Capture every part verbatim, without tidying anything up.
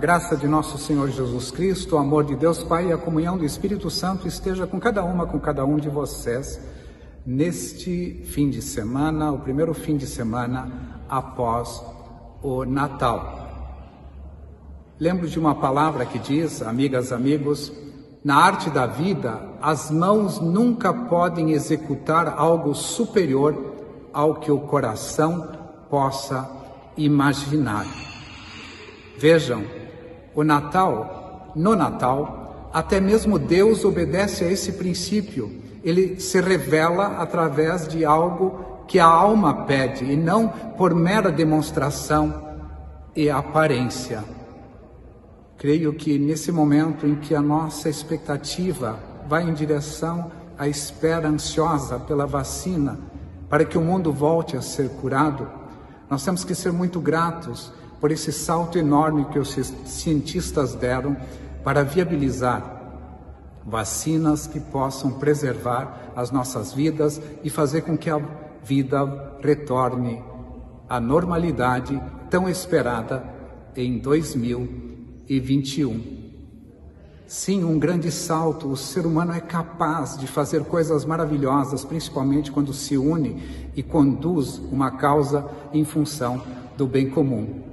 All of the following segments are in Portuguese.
graça de nosso Senhor Jesus Cristo, o amor de Deus Pai e a comunhão do Espírito Santo esteja com cada uma, com cada um de vocês, neste fim de semana, o primeiro fim de semana após o Natal. Lembro de uma palavra que diz, amigas, amigos, na arte da vida, as mãos nunca podem executar algo superior ao que o coração possa imaginar. Vejam, o Natal, no Natal, até mesmo Deus obedece a esse princípio. Ele se revela através de algo que a alma pede e não por mera demonstração e aparência. Creio que nesse momento em que a nossa expectativa vai em direção à espera ansiosa pela vacina para que o mundo volte a ser curado, nós temos que ser muito gratos por esse salto enorme que os cientistas deram para viabilizar vacinas que possam preservar as nossas vidas e fazer com que a vida retorne à normalidade tão esperada em dois mil e vinte e um. Sim, um grande salto. O ser humano é capaz de fazer coisas maravilhosas, principalmente quando se une e conduz uma causa em função do bem comum.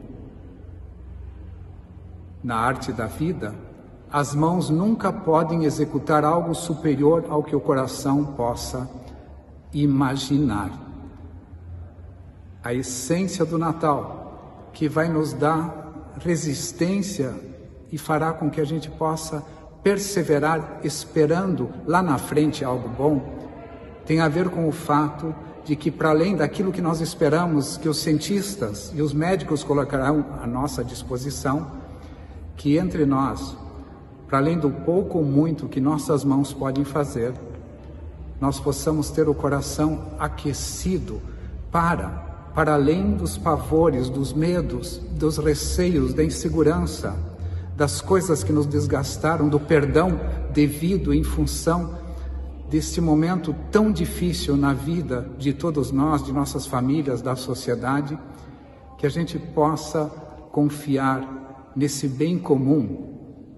Na arte da vida, as mãos nunca podem executar algo superior ao que o coração possa imaginar. A essência do Natal, que vai nos dar resistência e fará com que a gente possa perseverar esperando lá na frente algo bom, tem a ver com o fato de que, para além daquilo que nós esperamos que os cientistas e os médicos colocarão à nossa disposição, que entre nós, para além do pouco ou muito que nossas mãos podem fazer, nós possamos ter o coração aquecido para, para além dos pavores, dos medos, dos receios, da insegurança, das coisas que nos desgastaram, do perdão devido em função deste momento tão difícil na vida de todos nós, de nossas famílias, da sociedade, que a gente possa confiar nesse bem comum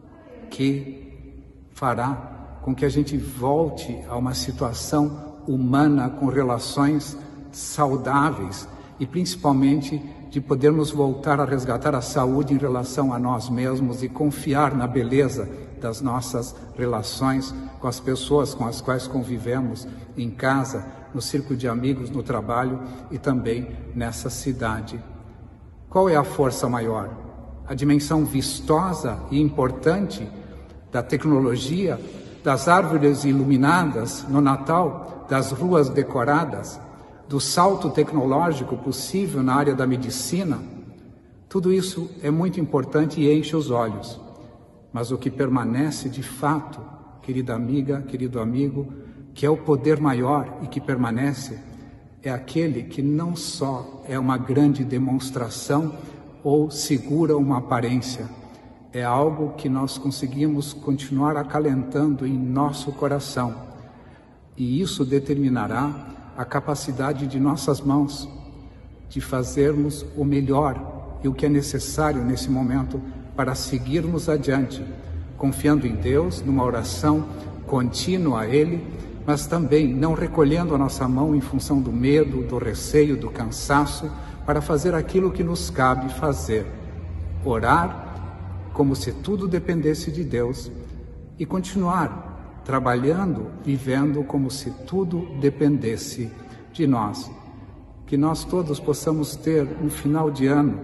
que fará com que a gente volte a uma situação humana com relações saudáveis e principalmente de podermos voltar a resgatar a saúde em relação a nós mesmos e confiar na beleza das nossas relações com as pessoas com as quais convivemos em casa, no círculo de amigos, no trabalho e também nessa cidade. Qual é a força maior? A dimensão vistosa e importante da tecnologia, das árvores iluminadas no Natal, das ruas decoradas, do salto tecnológico possível na área da medicina? Tudo isso é muito importante e enche os olhos. Mas o que permanece de fato, querida amiga, querido amigo, que é o poder maior e que permanece, é aquele que não só é uma grande demonstração ou segura uma aparência, é algo que nós conseguimos continuar acalentando em nosso coração. E isso determinará a capacidade de nossas mãos de fazermos o melhor e o que é necessário nesse momento para seguirmos adiante, confiando em Deus, numa oração contínua a Ele, mas também não recolhendo a nossa mão em função do medo, do receio, do cansaço, para fazer aquilo que nos cabe fazer: orar como se tudo dependesse de Deus e continuar trabalhando, vivendo como se tudo dependesse de nós. Que nós todos possamos ter um final de ano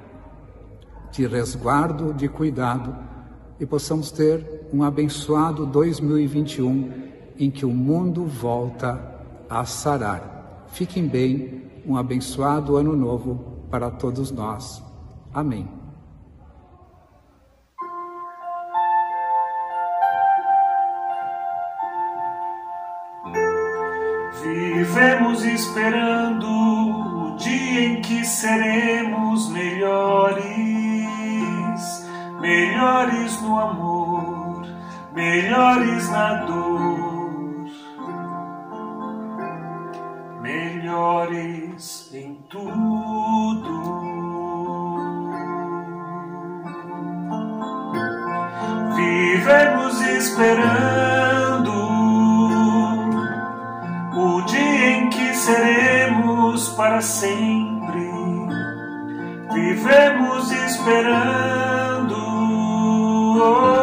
de resguardo, de cuidado, e possamos ter um abençoado dois mil e vinte e um em que o mundo volta a sarar. Fiquem bem, um abençoado ano novo para todos nós. Amém. Vivemos esperando o dia em que seremos melhores, melhores no amor, melhores na dor, melhores em tudo. vivemos esperando o dia em que seremos para sempre. Vivemos esperando oh,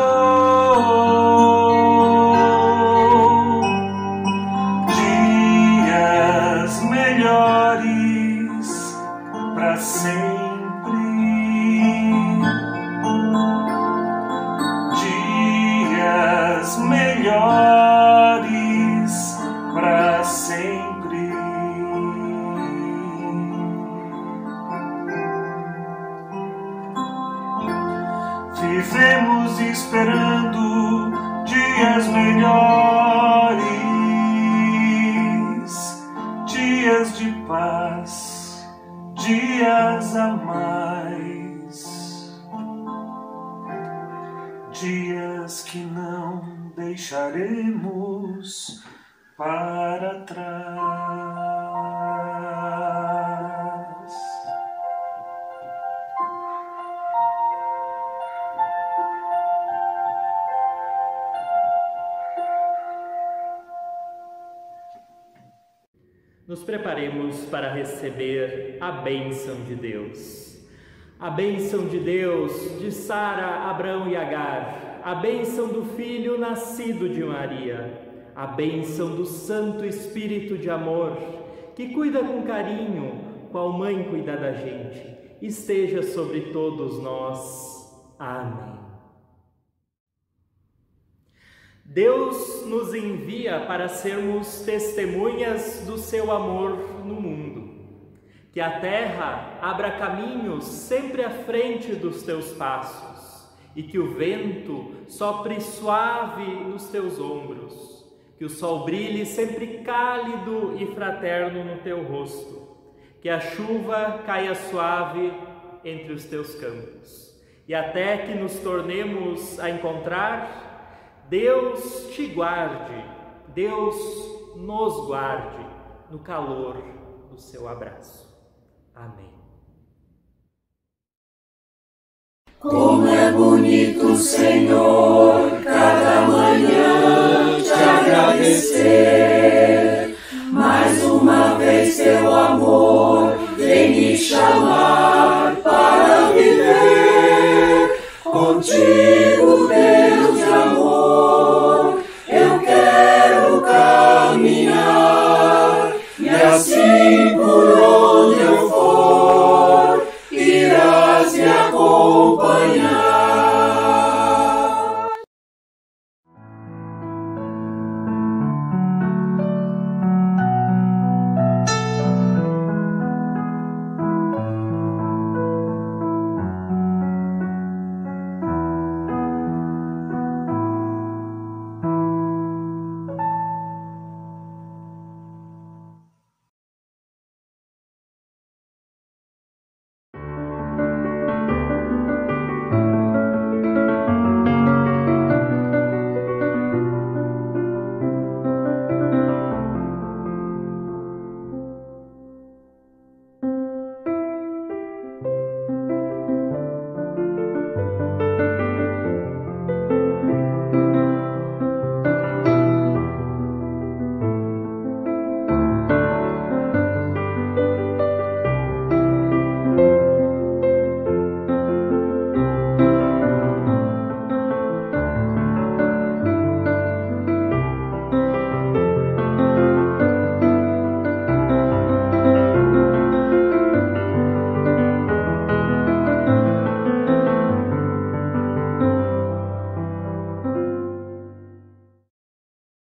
dias melhores para sempre. Dias melhores para sempre. Vivemos esperando dias melhores, dias de paz, dias a mais, dias que não deixaremos para trás. Nos preparemos para receber a bênção de Deus. A bênção de Deus de Sara, Abrão e Agar. A bênção do Filho nascido de Maria. A bênção do Santo Espírito de amor, que cuida com carinho, qual mãe cuida da gente, esteja sobre todos nós. Amém. Deus nos envia para sermos testemunhas do seu amor no mundo. Que a terra abra caminhos sempre à frente dos teus passos e que o vento sopre suave nos teus ombros. Que o sol brilhe sempre cálido e fraterno no teu rosto. Que a chuva caia suave entre os teus campos. E até que nos tornemos a encontrar, Deus te guarde, Deus nos guarde no calor do seu abraço. Amém. Como é bonito, Senhor, cada manhã te agradecer. Mais uma vez teu amor vem me chamar para viver contigo, Deus de amor. Eu quero caminhar e assim